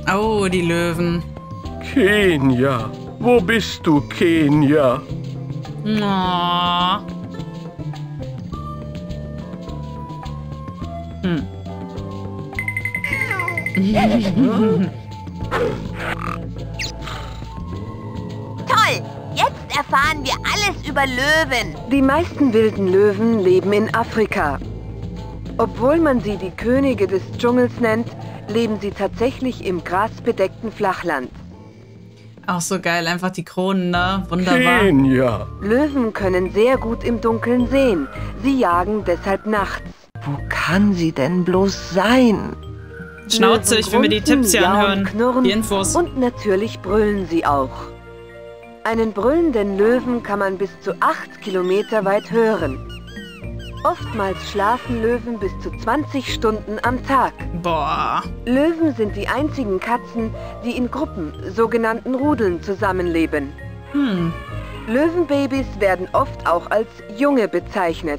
Oh, die Löwen. Kenia, wo bist du, Kenia? Oh. Toll! Jetzt erfahren wir alles über Löwen. Die meisten wilden Löwen leben in Afrika. Obwohl man sie die Könige des Dschungels nennt, leben sie tatsächlich im grasbedeckten Flachland. Auch so geil, einfach die Kronen, ne? Wunderbar. Kenia. Löwen können sehr gut im Dunkeln sehen. Sie jagen deshalb nachts. Wo kann sie denn bloß sein? Schnauze, ich will mir die Tipps hier Löwen anhören. knurren Die Infos. und natürlich brüllen sie auch. Einen brüllenden Löwen kann man bis zu 8 Kilometer weit hören. Oftmals schlafen Löwen bis zu 20 Stunden am Tag. Boah. Löwen sind die einzigen Katzen, die in Gruppen, sogenannten Rudeln, zusammenleben. Löwenbabys werden oft auch als Junge bezeichnet.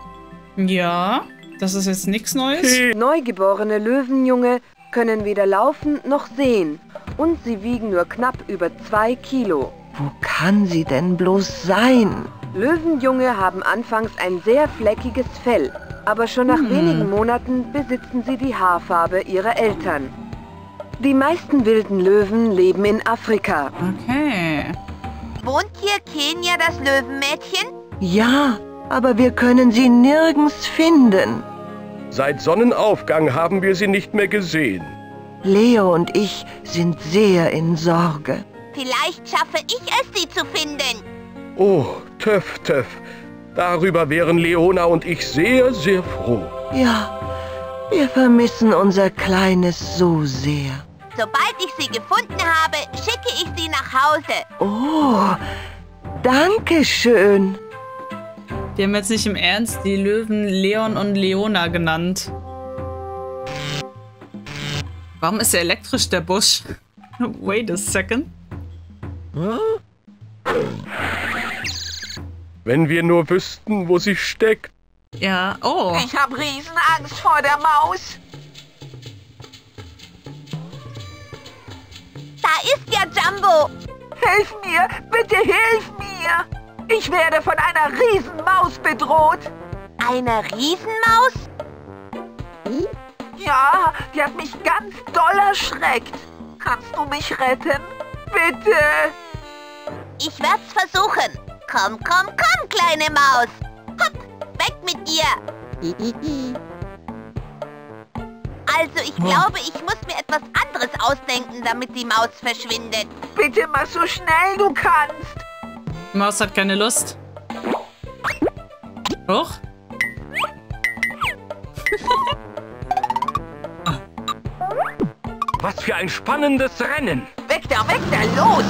Ja, das ist jetzt nichts Neues. Neugeborene Löwenjunge können weder laufen noch sehen und sie wiegen nur knapp über 2 Kilo. Wo kann sie denn bloß sein? Löwenjunge haben anfangs ein sehr fleckiges Fell, aber schon nach wenigen Monaten besitzen sie die Haarfarbe ihrer Eltern. Die meisten wilden Löwen leben in Afrika. Okay. Wohnt hier Kenia, das Löwenmädchen? Ja, aber wir können sie nirgends finden. Seit Sonnenaufgang haben wir sie nicht mehr gesehen. Leo und ich sind sehr in Sorge. Vielleicht schaffe ich es, sie zu finden. Oh, Töff, Töff. Darüber wären Leona und ich sehr, sehr froh. Ja, wir vermissen unser Kleines so sehr. Sobald ich sie gefunden habe, schicke ich sie nach Hause. Oh, danke schön. Die haben jetzt nicht im Ernst die Löwen Leon und Leona genannt. Warum ist der elektrisch, der Busch? Wait a second. Wenn wir nur wüssten, wo sie steckt. Ja, oh. Ich habe Riesenangst vor der Maus. Da ist ja Jumbo. Hilf mir, bitte hilf mir. Ich werde von einer Riesenmaus bedroht. Eine Riesenmaus? Ja, die hat mich ganz doll erschreckt. Kannst du mich retten? Bitte. Ich werd's versuchen. Komm, komm, komm, kleine Maus. Hopp, weg mit dir. Also, ich glaube, ich muss mir etwas anderes ausdenken, damit die Maus verschwindet. Bitte mach so schnell du kannst. Die Maus hat keine Lust. Hoch. Was für ein spannendes Rennen. Weg da, los.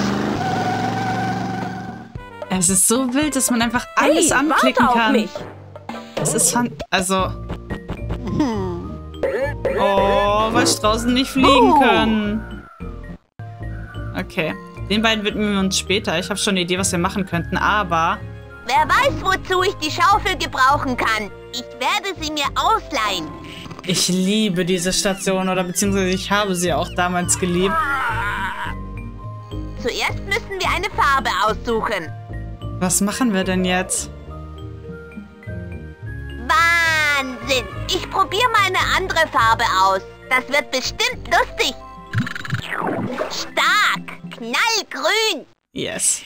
Es ist so wild, dass man einfach alles anklicken warte auf kann. mich. Es ist also. Oh, weil Straußen nicht fliegen können. Okay. Den beiden widmen wir uns später. Ich habe schon eine Idee, was wir machen könnten, aber. Wer weiß, wozu ich die Schaufel gebrauchen kann. Ich werde sie mir ausleihen. Ich liebe diese Station, oder beziehungsweise ich habe sie auch damals geliebt. Zuerst müssen wir eine Farbe aussuchen. Was machen wir denn jetzt? Wahnsinn! Ich probiere mal eine andere Farbe aus. Das wird bestimmt lustig. Stark! Knallgrün! Yes.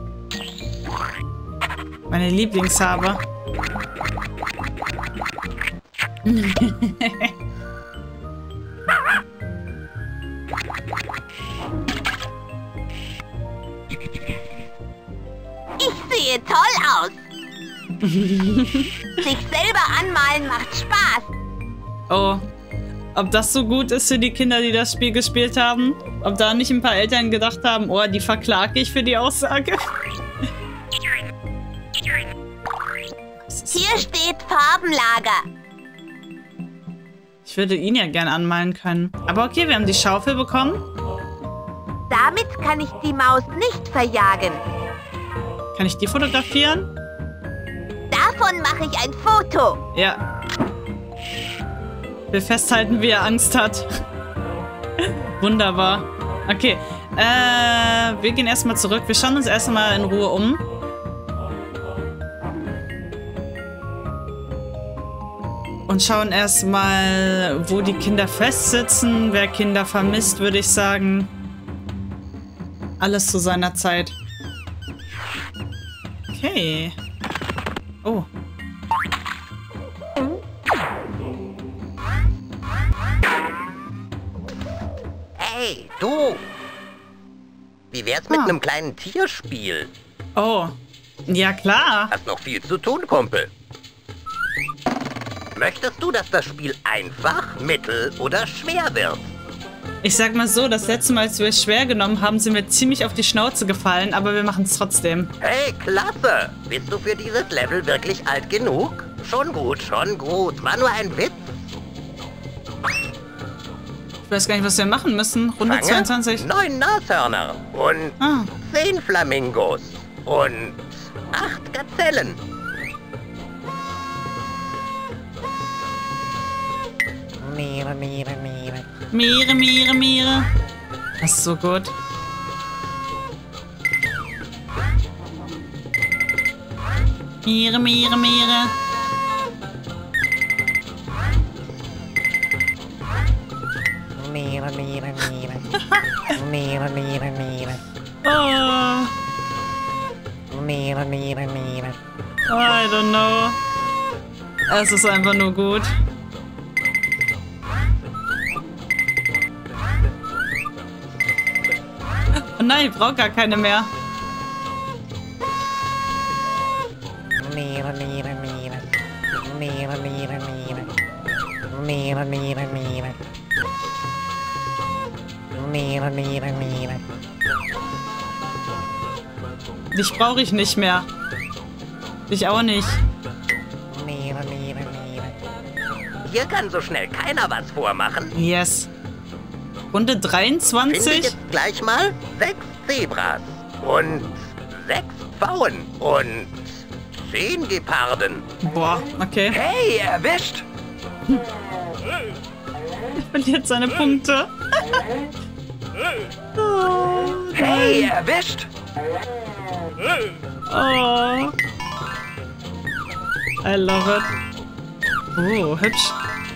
Meine Lieblingsfarbe. Ich sehe toll aus. Sich selber anmalen macht Spaß. Oh. Ob das so gut ist für die Kinder, die das Spiel gespielt haben? Ob da nicht ein paar Eltern gedacht haben, oh, die verklage ich für die Aussage? Hier steht Farbenlager. Ich würde ihn ja gern anmalen können. Aber okay, wir haben die Schaufel bekommen. Damit kann ich die Maus nicht verjagen. Kann ich die fotografieren? Davon mache ich ein Foto. Ja. Ich will festhalten, wie er Angst hat. Wunderbar. Okay. Wir gehen erstmal zurück. Wir schauen uns erstmal in Ruhe um. Und schauen erstmal, wo die Kinder festsitzen. Wer Kinder vermisst, würde ich sagen. Alles zu seiner Zeit. Okay. Oh. Hey, du! Wie wär's mit einem kleinen Tierspiel? Oh. Ja, klar. Hast noch viel zu tun, Kumpel. Möchtest du, dass das Spiel einfach, mittel oder schwer wird? Ich sag mal so, das letzte Mal, als wir es schwer genommen haben, sind wir ziemlich auf die Schnauze gefallen, aber wir machen es trotzdem. Hey, klasse! Bist du für dieses Level wirklich alt genug? Schon gut, schon gut. War nur ein Witz. Ich weiß gar nicht, was wir machen müssen. Runde 22. 9 Nashörner und 10 Flamingos und 8 Gazellen. Miere, Miere, Miere. Miere, Miere, Miere. Das ist so gut. Miere, Miere, Miere. Miere, Miere, Miere. Miere, Miere, Miere. Oh. Miere, Miere, Miere. I don't know. Es ist einfach nur gut. Oh nein, ich brauche gar keine mehr. Miere, Miere, Miere. Miere, Miere, Miere. Miere, Miere, Miere. Miere, Miere, Miere. Dich brauche ich nicht mehr. Dich auch nicht. Miere, Miere, Miere. Hier kann so schnell keiner was vormachen. Yes. Runde Finde 23. jetzt gleich mal 6 Zebras und 6 Pfauen und 10 Geparden. Boah, okay. Hey, erwischt! Er verliert seine Punkte. Hey, erwischt! Oh. I love it. Oh, hübsch.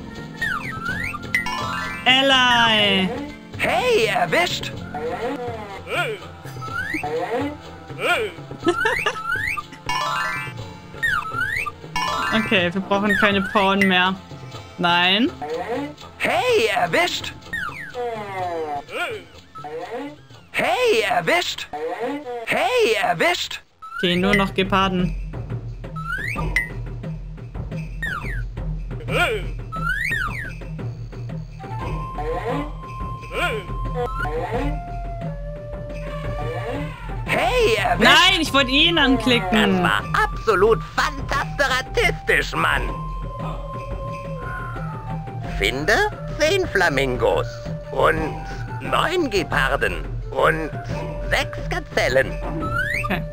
Eli! Hey, erwischt! Okay, wir brauchen keine Pawn mehr. Nein. Hey, erwischt! Hey, erwischt! Hey, erwischt! Okay, nur noch Geparden. Hey, erwischt! Nein, ich wollte ihn Das anklicken. war absolut fantastisch, Mann. Finde 10 Flamingos und 9 Geparden und 6 Gazellen. Okay.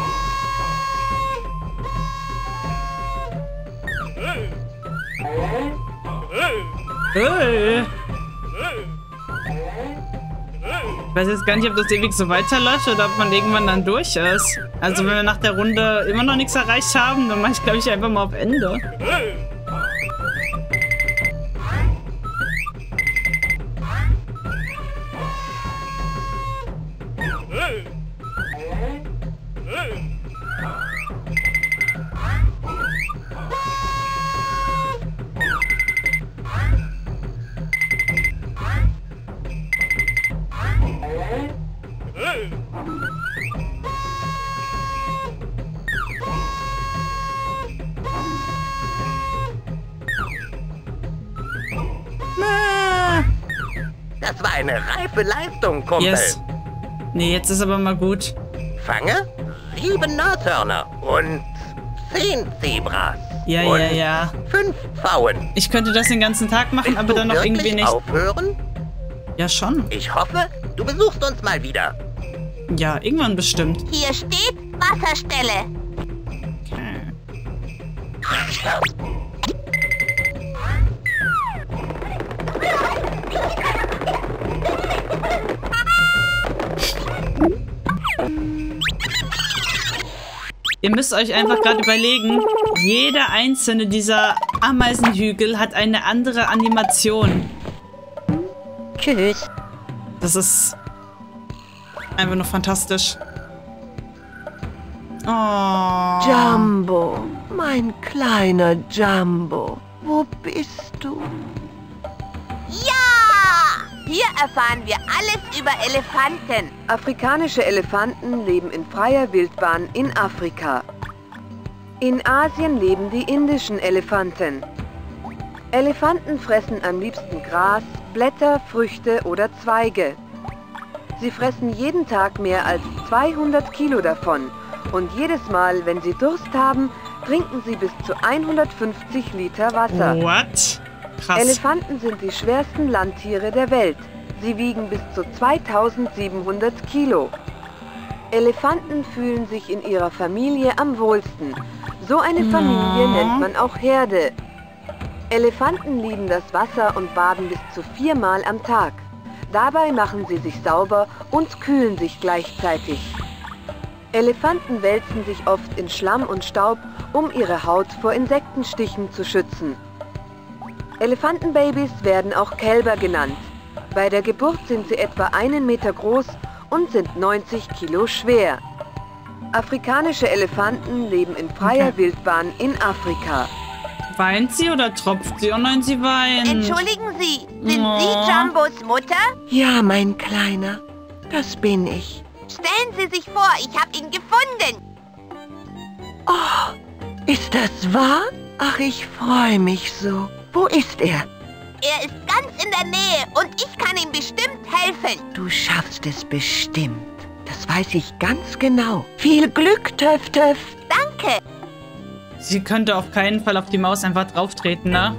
Hey. Ich weiß jetzt gar nicht, ob das ewig so weiterläuft oder ob man irgendwann dann durch ist. Also wenn wir nach der Runde immer noch nichts erreicht haben, dann mache ich, glaube ich, einfach mal auf Ende. Das war eine reife Leistung, Kumpel. Yes. Nee, jetzt ist aber mal gut. Fange 7 Nashörner und 10 Zebras. Ja, und ja, ja. 5 Pfauen. Ich könnte das den ganzen Tag machen, Willst aber du dann noch wirklich irgendwie nicht. aufhören? Ja, schon. Ich hoffe, du besuchst uns mal wieder. Ja, irgendwann bestimmt. Hier steht Wasserstelle. Okay. Ihr müsst euch einfach gerade überlegen, jeder einzelne dieser Ameisenhügel hat eine andere Animation. Tschüss. Das ist einfach nur fantastisch. Oh. Jumbo, mein kleiner Jumbo, wo bist du? Ja! Hier erfahren wir alles über Elefanten. Afrikanische Elefanten leben in freier Wildbahn in Afrika. In Asien leben die indischen Elefanten. Elefanten fressen am liebsten Gras, Blätter, Früchte oder Zweige. Sie fressen jeden Tag mehr als 200 Kilo davon. Und jedes Mal, wenn sie Durst haben, trinken sie bis zu 150 Liter Wasser. What? Krass. Elefanten sind die schwersten Landtiere der Welt. Sie wiegen bis zu 2700 Kilo. Elefanten fühlen sich in ihrer Familie am wohlsten. So eine Familie nennt man auch Herde. Elefanten lieben das Wasser und baden bis zu 4-mal am Tag. Dabei machen sie sich sauber und kühlen sich gleichzeitig. Elefanten wälzen sich oft in Schlamm und Staub, um ihre Haut vor Insektenstichen zu schützen. Elefantenbabys werden auch Kälber genannt. Bei der Geburt sind sie etwa 1 Meter groß und sind 90 Kilo schwer. Afrikanische Elefanten leben in freier Wildbahn in Afrika. Weint sie oder tropft sie? Oh nein, sie weint. Entschuldigen Sie, sind Sie Jumbos Mutter? Ja, mein Kleiner, das bin ich. Stellen Sie sich vor, ich habe ihn gefunden. Oh, ist das wahr? Ach, ich freue mich so. Wo ist er? Er ist ganz in der Nähe und ich kann ihm bestimmt helfen. Du schaffst es bestimmt. Das weiß ich ganz genau. Viel Glück, Töff Töff. Danke. Sie könnte auf keinen Fall auf die Maus einfach drauftreten, ne?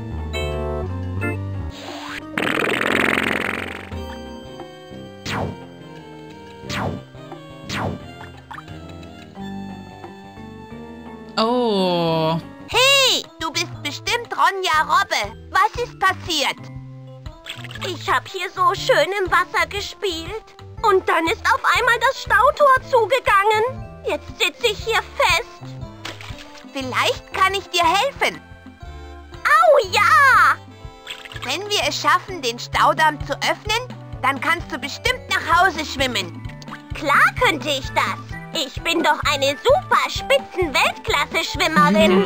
Oh. Hey, du bist bestimmt Ronja Robbe. Was ist passiert? Ich habe hier so schön im Wasser gespielt. Und dann ist auf einmal das Stautor zugegangen. Jetzt sitze ich hier fest. Vielleicht kann ich dir helfen. Au, ja! Wenn wir es schaffen, den Staudamm zu öffnen, dann kannst du bestimmt nach Hause schwimmen. Klar könnte ich das. Ich bin doch eine super Spitzen-Weltklasse-Schwimmerin.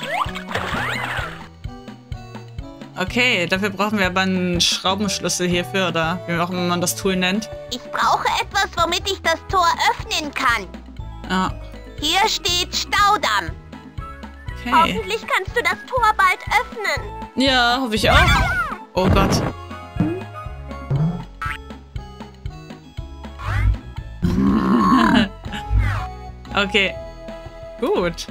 Okay, dafür brauchen wir aber einen Schraubenschlüssel hierfür, oder wie auch immer man das Tool nennt. Ich brauche etwas, womit ich das Tor öffnen kann. Ja. Hier steht Staudamm. Okay. Hoffentlich kannst du das Tor bald öffnen. Ja, hoffe ich auch. Oh Gott. Okay. Gut.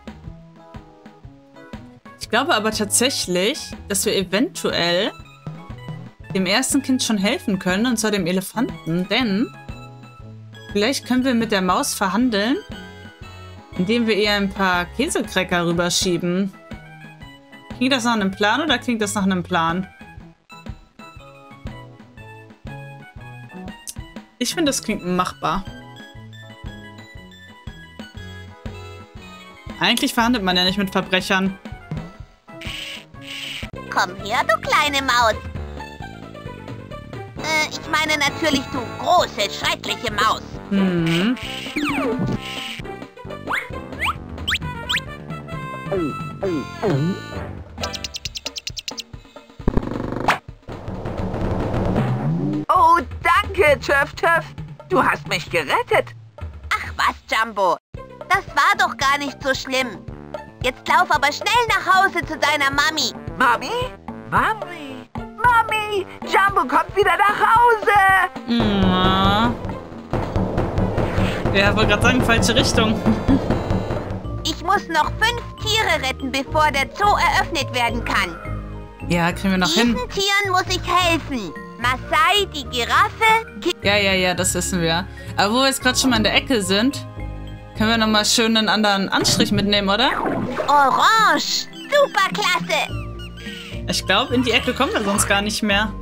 Ich glaube aber tatsächlich, dass wir eventuell dem ersten Kind schon helfen können, und zwar dem Elefanten, denn vielleicht können wir mit der Maus verhandeln, indem wir ihr ein paar Käsecracker rüberschieben. Klingt das nach einem Plan oder klingt das nach einem Plan? Ich finde, das klingt machbar. Eigentlich verhandelt man ja nicht mit Verbrechern. Komm her, du kleine Maus. Ich meine natürlich, du große, schreckliche Maus. Hm. Oh, danke, Töff Töff. Du hast mich gerettet. Ach was, Jumbo. Das war doch gar nicht so schlimm. Jetzt lauf aber schnell nach Hause zu deiner Mami. Mami? Mami? Mami! Jumbo kommt wieder nach Hause! Ja, wollte gerade sagen, falsche Richtung. Ich muss noch 5 Tiere retten, bevor der Zoo eröffnet werden kann. Ja, kriegen wir noch hin. Diesen Tieren muss ich helfen. Masai, die Giraffe... Ja, das wissen wir. Aber wo wir jetzt gerade schon mal in der Ecke sind, können wir nochmal schön einen anderen Anstrich mitnehmen, oder? Orange! Superklasse! Ich glaube, in die Ecke kommen wir sonst gar nicht mehr.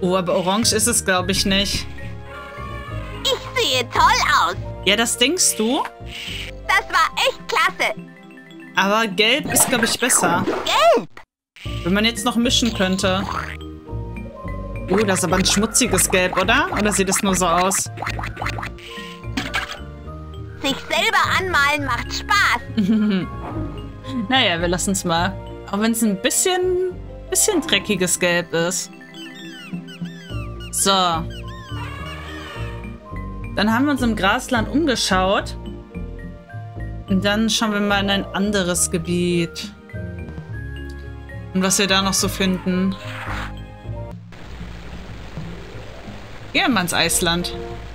Oh, aber orange ist es, glaube ich, nicht. Ich sehe toll aus. Ja, das denkst du? Das war echt klasse. Aber gelb ist, glaube ich, besser. Gelb. Wenn man jetzt noch mischen könnte. Oh, das ist aber ein schmutziges Gelb, oder? Oder sieht es nur so aus? Sich selber anmalen macht Spaß. Naja, wir lassen es mal. Auch wenn es ein bisschen dreckiges Gelb ist. So. Dann haben wir uns im Grasland umgeschaut. Und dann schauen wir mal in ein anderes Gebiet. Und was wir da noch so finden. Gehen wir mal ins Eisland.